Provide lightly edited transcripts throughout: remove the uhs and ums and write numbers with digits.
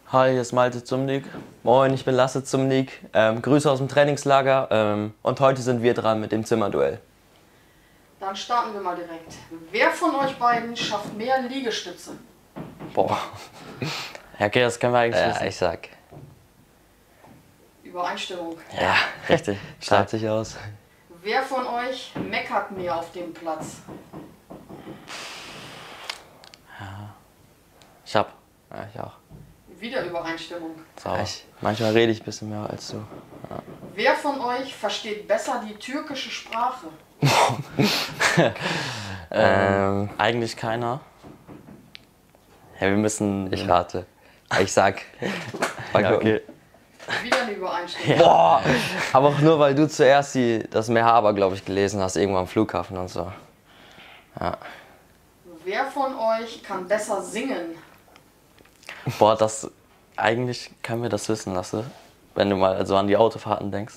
Hi, hier ist Malte Zumnick. Moin, ich bin Lasse Zumnick. Grüße aus dem Trainingslager und heute sind wir dran mit dem Zimmerduell. Dann starten wir mal direkt. Wer von euch beiden schafft mehr Liegestütze? Boah. Ja, okay, das können wir eigentlich wissen. Ich sag. Übereinstimmung. Ja, richtig. Strahlt sich aus. Wer von euch meckert mehr auf dem Platz? Ich hab. Ja, ich auch. Wieder Übereinstimmung. So. Manchmal rede ich ein bisschen mehr als du. Ja. Wer von euch versteht besser die türkische Sprache? Eigentlich keiner. Ja, wir müssen. Ich rate. Ich sag. Ja, okay. Wieder eine Übereinstimmung. Boah! Aber auch nur, weil du zuerst das Mehaber, glaube ich, gelesen hast, irgendwo am Flughafen und so. Ja. Wer von euch kann besser singen? Boah, eigentlich können wir das wissen, Lasse. Wenn du mal so an die Autofahrten denkst.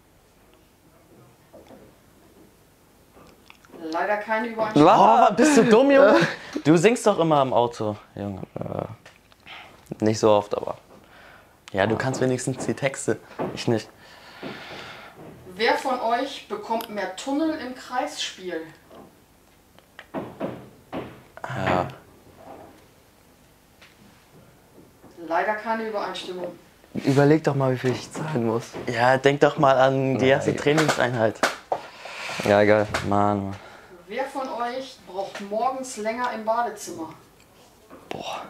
Leider keine Übereinstimmung. Oh, bist du dumm, Junge? Du singst doch immer im Auto, Junge. Nicht so oft, aber. Ja, du kannst wenigstens die Texte. Ich nicht. Wer von euch bekommt mehr Tunnel im Kreisspiel? Ja. Leider keine Übereinstimmung. Überleg doch mal, wie viel ich zahlen muss. Ja, denk doch mal an die erste Trainingseinheit. Ja, egal. Mann. Wer von euch braucht morgens länger im Badezimmer? Boah.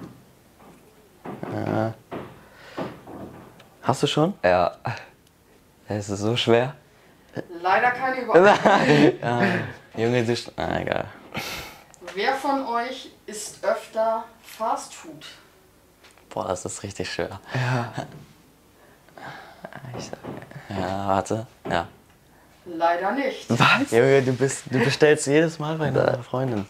Hast du schon? Ja. Es ist so schwer. Leider keine Übereinstimmung. Ja. Junge, du. Egal. Wer von euch isst öfter Fastfood? Boah, das ist richtig schwer. Ja. Ich sag. Ja, warte. Ja. Leider nicht. Was? Junge, du bestellst jedes Mal bei deiner Freundin.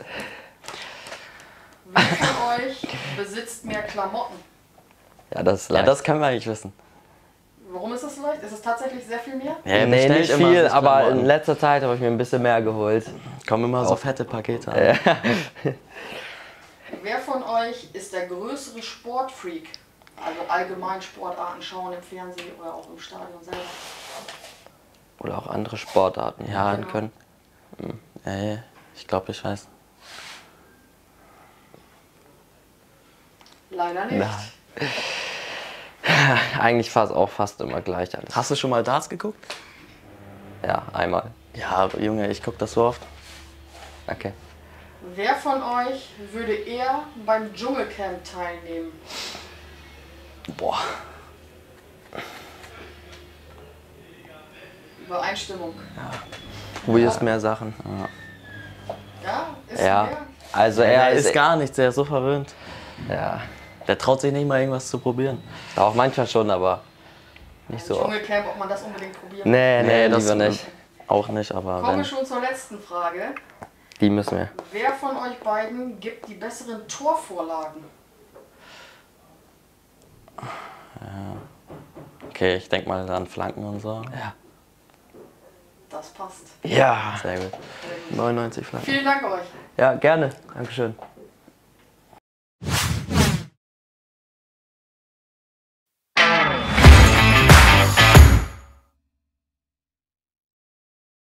Wer von euch besitzt mehr Klamotten? Ja, das ist Ja, leicht. das können wir eigentlich wissen. Warum ist das so leicht? Ist es tatsächlich sehr viel mehr? Ja, Nee, bestell nicht immer viel, sich aber Klamotten. in letzter Zeit habe ich mir ein bisschen mehr geholt. Kommen immer so Auch. fette Pakete an. Wer von euch ist der größere Sportfreak? Also allgemein Sportarten schauen im Fernsehen oder auch im Stadion selber. Oder auch andere Sportarten. Ja, Genau. können. Ja, ich glaube, ich weiß. Leider nicht. Nein. Eigentlich fast immer gleich alles. Hast du schon mal Darts geguckt? Ja, einmal. Ja, Junge, ich guck das so oft. Okay. Wer von euch würde eher beim Dschungelcamp teilnehmen? Boah. Übereinstimmung. Probierst mehr Sachen. Ja, ist Ja. mehr. Also Er er ist gar nichts, er ist so verwöhnt. Ja. Der traut sich nicht mal irgendwas zu probieren. Auch manchmal schon, aber nicht so oft. Dschungelcamp, ob man das unbedingt probiert. Nee, das lieber nicht. Auch nicht, aber Kommen wir wenn. schon zur letzten Frage. Die müssen wir. Wer von euch beiden gibt die besseren Torvorlagen? Okay, ich denk mal an Flanken und so. Ja. Das passt. Ja. Sehr gut. 99 Flanken. Vielen Dank euch. Ja, gerne. Dankeschön.